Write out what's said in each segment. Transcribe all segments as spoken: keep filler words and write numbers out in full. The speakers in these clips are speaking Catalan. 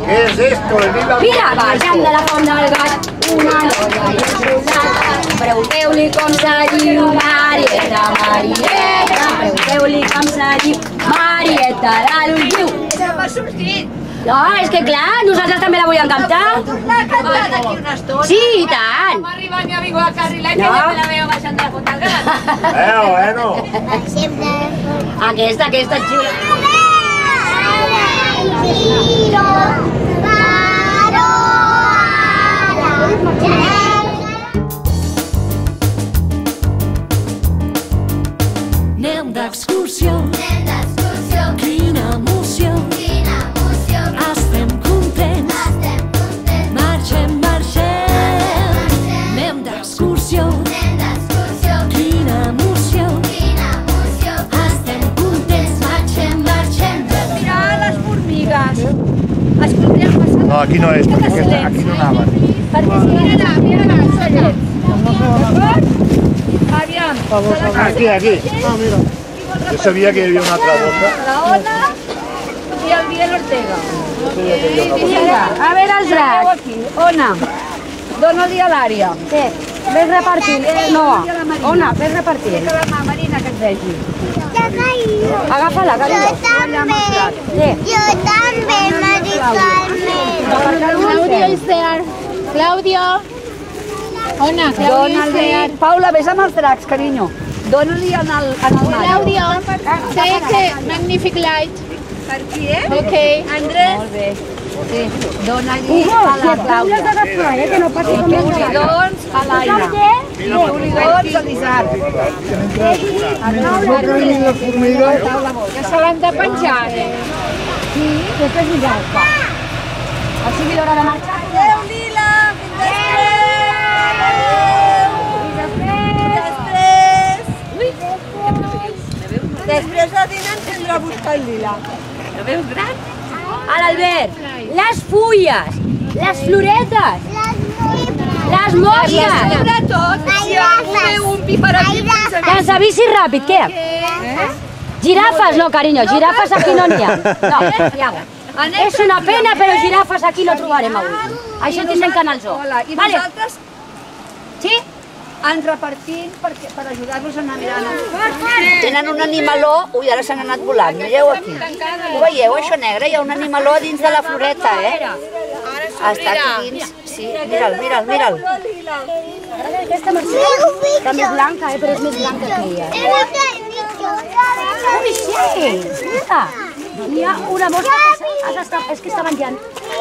¿Qué es esto? Mira, baixant de la font del gat, una noia i un soldat. Pregunteu-li com se diu Marieta, Marieta. Pregunteu-li com se diu Marieta de l'Ulliu. Se m'ha sortit. No, és que clar, nosaltres també la volíem cantar. Tornar a cantar d'aquí una estona. Sí, i tant. Com arriba ni amigo a Carrilet, que ja me la veo baixant de la font del gat. Eh, bueno. Sempre. Aquesta, aquesta és xula. Giro, paro, Anem d'excursió, anem d'excursió, quina emoció, quina emoció, estem contents, estem contents, marxem, marxem. Anem d'excursió, anem d'excursió, quina emoció, quina emoció, estem contents, marxem, marxem. Mira les formigues. Escolteu, passant. No, aquí no és, perquè aquesta, aquí no anaven. Perquè si mira, mira, solla. D'acord? Aviam. Aquí, aquí. Ah, mira. Jo sabia que hi havia una altra boca. La Ona i el Miguel Ortega. Jo sabia que hi havia una boca. Vinga, a veure els dracs. Aquí. Ona, dona-li a l'àrea. Què? Ves repartint. No, Ona, ves repartint. Que la Marina que et vegi. ja caí. Agafa-la, Jo carinyo. també, Què? jo també, Mari Carmen. Claudio is there. Claudio. Ona, Claudio is Dona-li... there. Paula, ves amb els dracs, carinyo. Dona-li en el, en el maig. Claudio, take the magnific light. Per aquí, eh? Okay. Andrés. Molt bé. Sí. Dona-li a la Clàudia. Que no passi com Tu li dons a l'Aina. Tu li dons a l'Isaac. Que se l'han de penjar. Sí, després ja està. O sigui l'hora de marxar. Adéu, Lila. Fins després. Després de dinar ens vindrà a buscar el Lila. La veus gran? A l'Albert, les fulles, les floretes, les mòmies. Sobretot, si algú veu un pi per aquí, pensa que... Llança bici ràpid, què? Girafes, no, carinyo, girafes aquí no n'hi ha. No, hi ha. És una pena, però girafes aquí no trobarem avui. Això tindrem que anar al zoo. Hola, i Vale. nosaltres Sí? ens repartim perquè, per ajudar-los a anar mirant. Tenen un animaló, ui, ara s'han anat volant, mireu aquí. Ho veieu, això negre? Hi ha un animaló dins de la floreta, eh? Està aquí dins, sí, mira'l, mira'l, mira'l. Aquesta Mercè també és blanca, eh, però és més blanca que ella. Ui, sí! Mira! Hi ha una mosca que has estat, és que està menjant.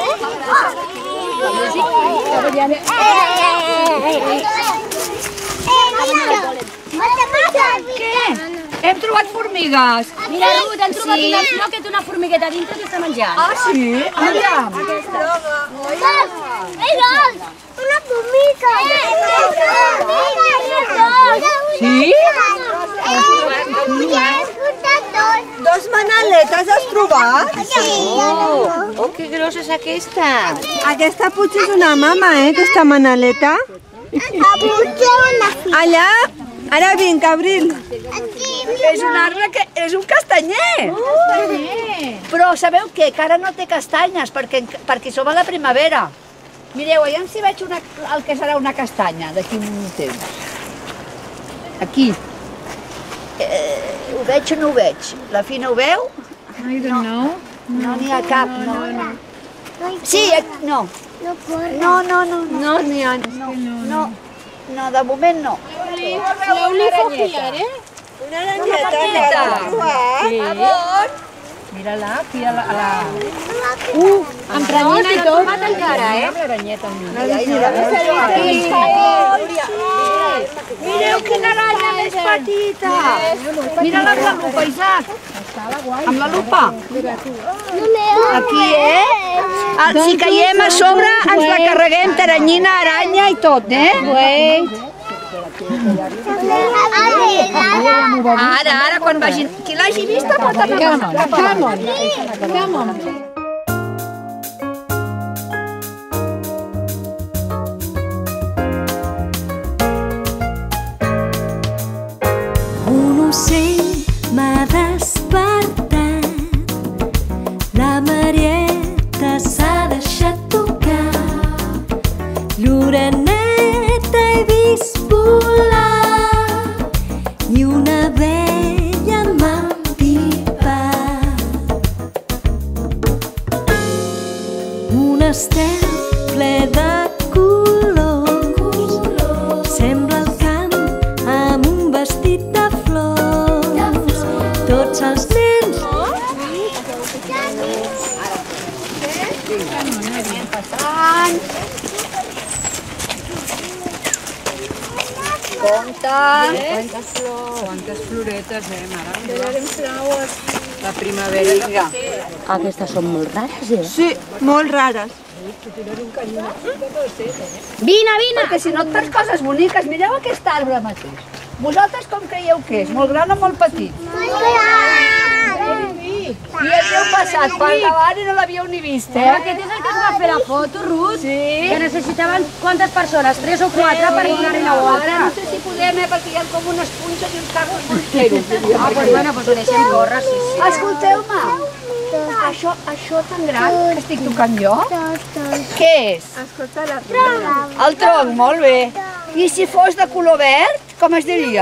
Què? Hem trobat formigues. Mira, Ruth, han trobat una flor que té una formigueta dintre que està menjant. Ah, sí? Aviam. Una formiga. Sí? Dos manaletes has trobat? Oh, oh, que grossa és aquesta. Aquesta potser és una mama, eh, aquesta manaleta. Allà, ara vinc, Abril. És un arbre que és un castanyer. Però sabeu què? Que ara no té castanyes perquè, perquè som a la primavera. Mireu, allà si veig una, el que serà una castanya d'aquí un temps. Aquí. Eh, ho veig o no ho veig? La Fina ho veu? I don't know. No n'hi ha cap, no. Sí, aquí- no. No, no, no, no. No, n'hi ha. No, no, no, de moment no. Slowly for here, eh? Una aranyeta, Sí. Mira-la, aquí a la... A la... Uh, amb renyina i tot. encara, eh? Mireu quina aranya més petita! Mira-la amb la lupa, Isaac! Amb la lupa! Aquí, eh? Ah, si caiem a sobre ens la carreguem, taranyina, aranya i tot, eh? Wait. Ara, ara, quan vagin... Qui l'hagi vista pot anar Come on, come on. Come on. Un ocell m'ha despertat, la Marieta s'ha deixat i una abella m'empipat. Un estel ple de colors, sembla el camp amb un vestit de flors. Tots els nens Compte! Quantes floretes, eh, mare? La primavera que té. Aquestes són molt rares, eh? Sí, molt rares. Vine, vine! Perquè si no et fas coses boniques, mireu aquest arbre mateix. Vosaltres com creieu que és? Molt gran o molt petit? I havíeu passat per davant i no l'havíeu ni vist, eh? Aquest és el que es va fer la foto, Ruth. Sí. Que necessitaven quantes persones? Tres o quatre per donar-hi la Ara volta. no sé si podem, eh, perquè hi ha com unes punxes i uns carros morteros. Ah, doncs bueno, doncs ho deixem córrer, sí, sí. Escolteu-me, això, això tan gran que estic tocant jo, què és? Escolta la El tronc, molt bé. I si fos de color verd, com es diria?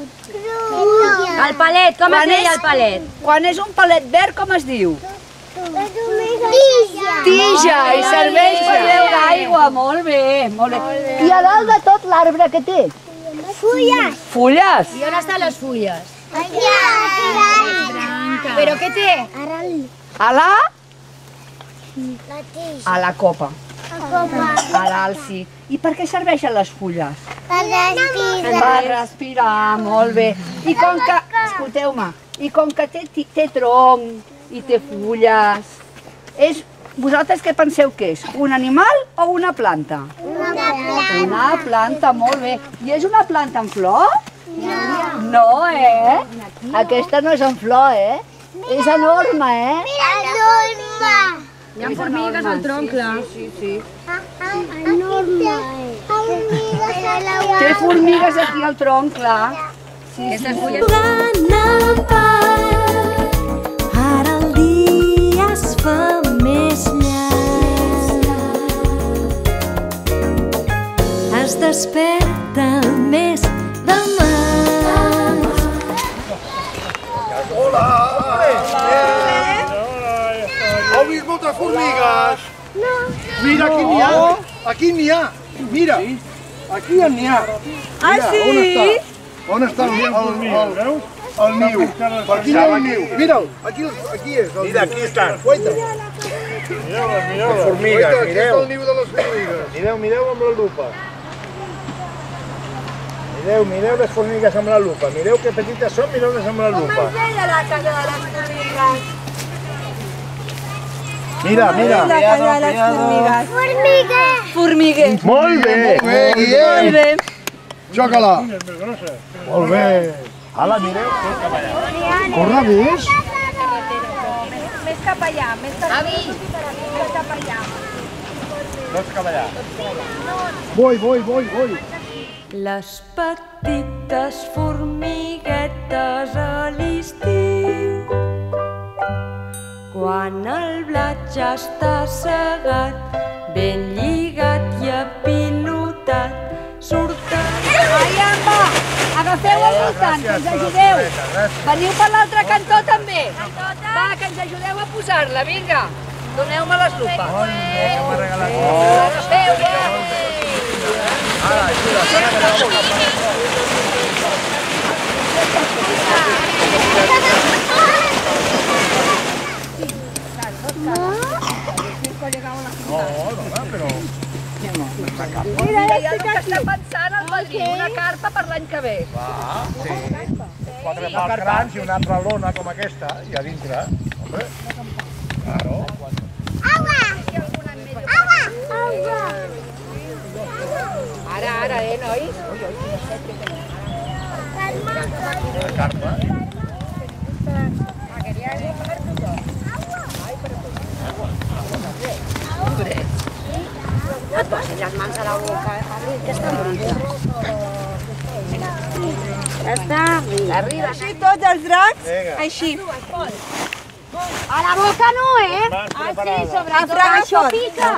El palet, com es deia el palet? Quan és un palet verd, com es diu? Tija. Tija, i serveix per beure aigua. Molt bé, molt bé. I a dalt de tot l'arbre que té? Fulles. Fulles. I on estan les fulles? Allà. Però què té? A la? La tija. A la copa. A copa. A dalt, sí. I per què serveixen les fulles? Per respirar. Per respirar, molt bé. I com que, escolteu-me, i com que té, té tronc i té fulles, és, vosaltres què penseu que és? Un animal o una planta? Una planta. Una planta, molt bé. I és una planta en flor? No. No, eh? Aquesta no és en flor, eh? És enorme, eh? Enorme. Hi ha formigues al tronc, clar. Sí, sí. Enorme. Té formigues aquí al tronc, clar. Sí, Aquestes sí. fulles... jugant al parc, ara el dia es fa més llarg. Es desperta el mes de maig. Hola! Heu vist moltes formigues? No. Mira, aquí n'hi ha. Aquí n'hi ha. Mira, aquí n'hi ha. Ah, sí? On està? On està el, el, el, el niu? Per aquí hi ha el niu. Mira'l, aquí, aquí és. Mira, aquí estan. Guaita. Mireu-les, mireu-les. Les formigues, mireu. Aquí està el niu de les formigues. Mireu, mireu amb la lupa. Mireu, mireu les formigues amb la lupa. Mireu que petites són, mireu-les amb la lupa. la casa de les formigues. Mira, mira. La casa de les formigues. Formigues. Formigues. Molt bé, molt bé, Guillem. Xoca-la. Molt bé. Ala, mireu. Corre més. Més cap allà, més cap allà. Avi. Més cap allà. No és cap allà. Voy, voy, voy, voy. Les petites formiguetes a l'estiu, quan el blat ja està segat, ben lligat i apilotat, surten... Ai, apa! Agafeu al voltant, que ens ajudeu. Veniu per l'altre cantó també. Va, que ens ajudeu a posar-la, vinga. Doneu-me les lupes. Agafeu, ja. Mira, ja el que està pensant el padrí, una carpa per l'any que ve. Va, sí. Quatre pals grans i una altra lona com aquesta, i a dintre. Hombre. Claro. Agua. Agua. Agua. Ara, ara, eh, nois? La carpa. No et posis les mans a la boca, eh, Padrí, que està bonita. Ja està, arriba. Així tots els dracs, així. A la boca no, eh? Ah, sí, sobretot, això pica.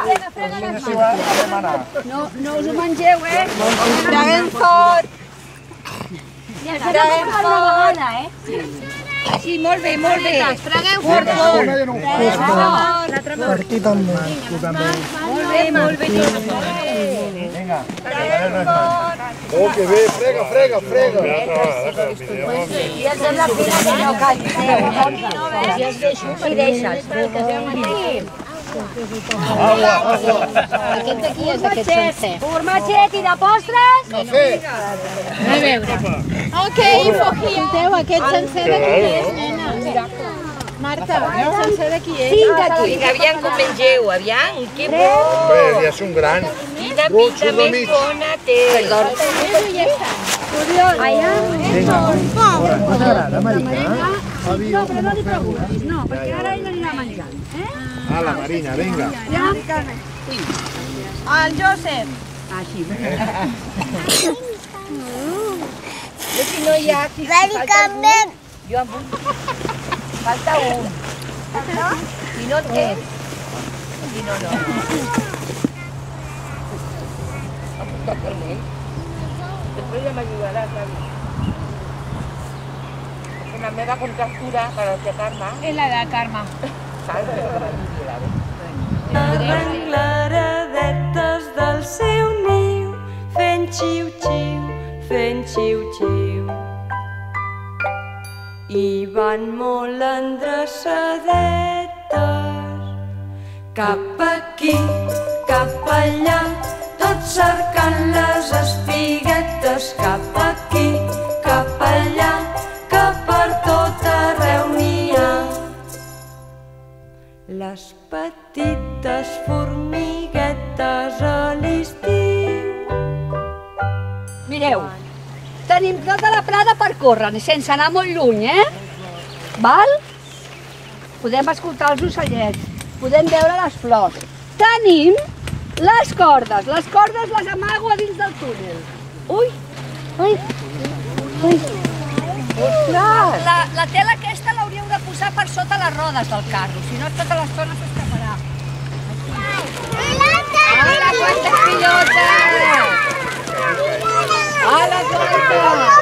No, no us ho mengeu, eh? Traguem fort. Ja s'ha de fer una vegada, eh? Sí, molt bé, molt bé. Fregueu fort, fort. Per aquí també. Molt bé, molt bé. Vinga. Oh, que bé, frega, frega, frega. I els de la fila que no calli. I deixa'ls. Aquest d'aquí és aquest sencer. Formatget i de postres. Cafè. A veure. Ok, Fojiteu, aquest sencer d'aquí és, nena. Marta, aquest sencer d'aquí és. Cinc d'aquí. Vinga, aviam com mengeu, aviam. Que bo. Hombre, ja és un gran. Quina pinta més bona té. Això ja està. Vinga, vas agrada, Marina? No, però no li preguntis, no, perquè ara ell anirà menjant. Ah, la Marina, vinga. El Josep. Ah, sí. Jo si no hi ha... Si falta algun, jo amb un... Falta un. Si no en tens... Si no, no. Apuntat el nen. Després ja m'ajudaràs, David. La meva contractura per aixecar-me. És la de Carme. Arrengladetes del seu niu, fent xiu-xiu, fent xiu-xiu. I van molt endreçadetes, cap aquí, cap allà, tots cercant les espiguetes, cap aquí, cap allà, que per tot arreu n'hi ha. Les petites formiguetes a l'estiu. Mireu, tenim tota la prada per córrer, sense anar molt lluny, eh? Val? Podem escoltar els ocellets, podem veure les flors. Tenim les cordes, les cordes les amago a dins del túnel. Ui! Ui! Ui! Ostres! La, la tela aquesta l'hauríeu de posar per sota les rodes del carro, si no tota l'estona s'escaparà. Hola, quantes pilotes! Hola, quantes!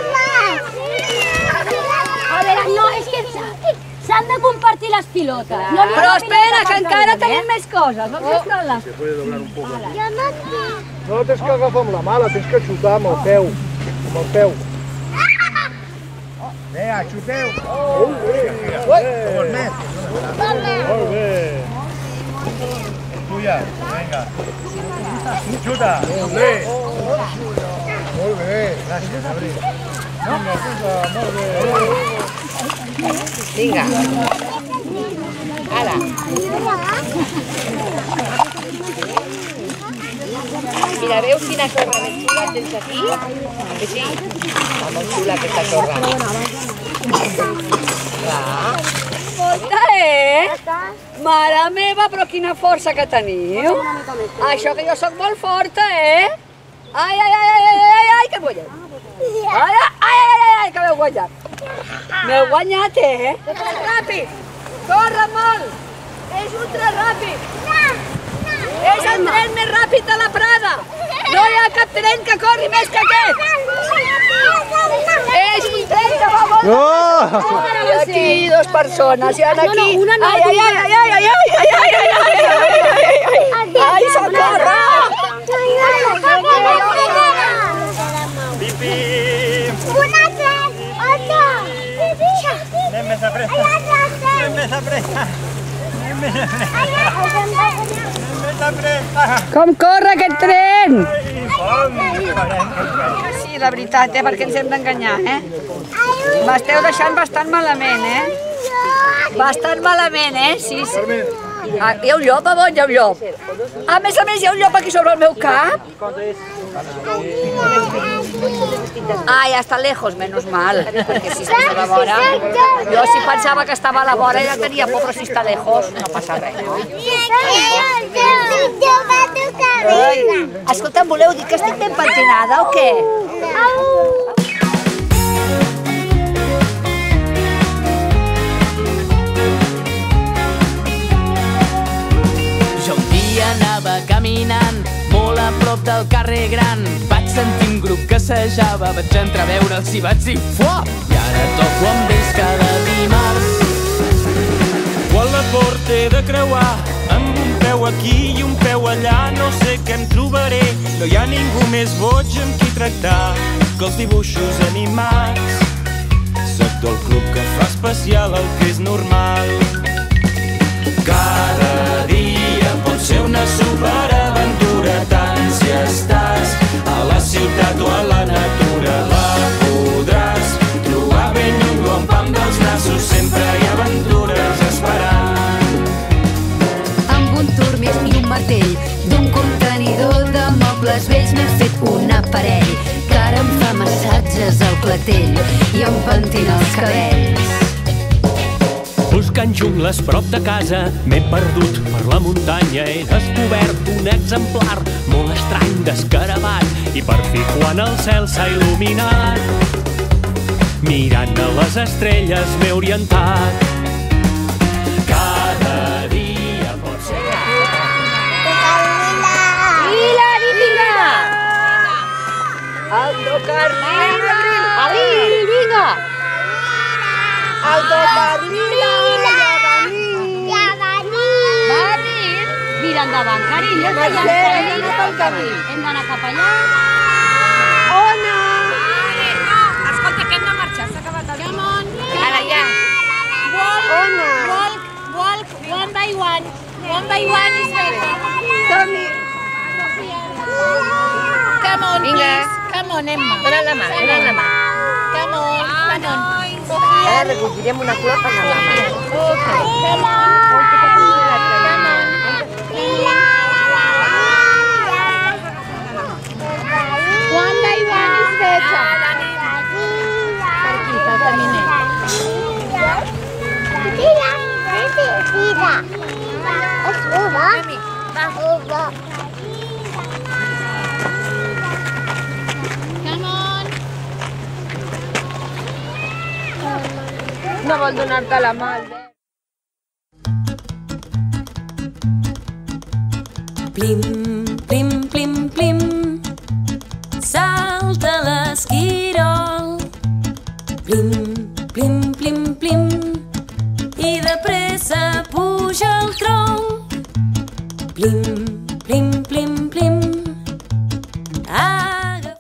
A veure, no, és que s'han de compartir les pilotes. No, no, Però espera, que encara tenim més coses. Vamos a mostrar-les. Se puede doblar un poco. No la tens que agafar amb la mà, la tens que xutar amb el peu. Amb el peu. Vinga, xuteu. Molt bé. Molt bé. Molt bé. Tuya, vinga. Xuta. Molt bé. Molt bé. Gràcies, Abril. Vinga, xuta, molt bé. Vinga. Ara. Mira, veus quina sorra més xula tens aquí? Que sí? Ah, molt xula aquesta sorra. Clar. Escolta, eh? Mare meva, però quina força que teniu. Això que jo sóc molt forta, eh? Ai, ai, ai, ai, ai, ai, ai, que guanyat. Ai, ai, ai, ai, ai, que m'heu guanyat. M'heu guanyat, eh? Ràpid! Corre molt! És ultra ràpid! És el tren més ràpid de la Prada! No hi ha cap tren que corri més que aquest! És un tren que va molt ràpid! I aquí dues persones, i ara aquí... Ai, ai, ai, ai, ai, ai, ai, ai, ai, ai, ai, ai, socorro! Pipi! Una, tres, ocho. Anem més de pressa. Anem més de pressa. Anem més de pressa. Com corre aquest tren? Sí, la veritat, eh? Perquè ens hem d'enganyar, eh? M'esteu deixant bastant malament, eh? Bastant malament, eh? Sí, sí. Ah, hi ha un llop, a on hi ha un llop? A més a més, hi ha un llop aquí sobre el meu cap? Ah, ja està lejos, menos mal. Perquè si estàs a la vora... Jo si pensava que estava a la vora ja tenia por, però si està lejos no passa res, no? Ai, escolta, em voleu dir que estic ben pentinada o què? Jo un dia anava caminant molt a prop del carrer Gran. Vaig sentir un grup que passejava, vaig entreveure'ls i vaig dir fuà! I ara toco amb ells cada dimarts. Quan la porta he de creuar, amb un peu aquí i un peu allà, no sé què em trobaré. No hi ha ningú més boig amb qui tractar que els dibuixos animats. Soc del club que fa especial el que és normal. Cada dia pot ser una superaventura, tant si estàs a la ciutat o a la natura. La podràs trobar ben lluny o amb pam dels nassos, sempre hi ha aventures esperant. Amb un turmix i un martell d'un contenidor de mobles vells m'he fet un aparell que ara em fa massatges al clatell i em pentina els cabells. Buscant jungles prop de casa m'he perdut per la muntanya. He descobert un exemplar molt estrany d'escarabat i per fi quan el cel s'ha il·luminat, mirant a les estrelles m'he orientat. Cada dia pot ser... Lila, vinga! Aldo Carlila! Alil, vinga! Aldo Carlila! Ja venim! Mira endavant, carinyo. Mercè, anem pel camí. Hem d'anar cap allà. Ona! Escolta, que hem de marxar, s'ha acabat el Come on! Ara ja. Walk, Ona! walk, walk, one by one. One by one is better. Som-hi! Come on, Vinga. please. Come on, Emma. Dóna la mà, dóna la mà. Come on, come on. Ara recollirem una flor per la mà. Ok, come on. Come on. One by one is better. Per aquí, pel caminet. Tira, tira. És uva. Uva. Come on. No vol donar-te la mà, Albert. Plim, plim, plim, plim, salta l'esquirol. Plim, plim, plim, plim, i de pressa puja el tronc. Plim, plim, plim, plim, agafa.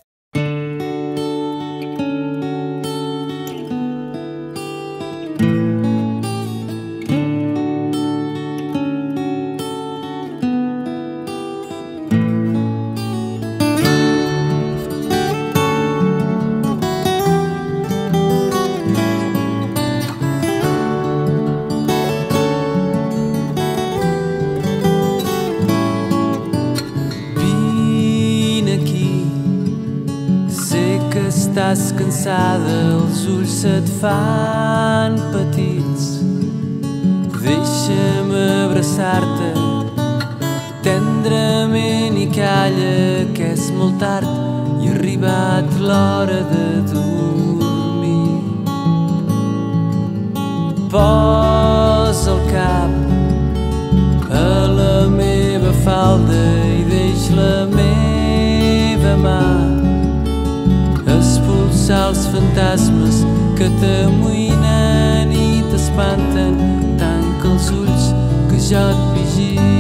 Estàs cansada, els ulls se't fan petits. Deixa'm abraçar-te tendrament i calla, que és molt tard i ha arribat l'hora de dormir. Posa el cap a la meva falda i deix la meva mà expulsar els fantasmes que t'amoïnen i t'espanten. Tanca els ulls que jo et vigilo.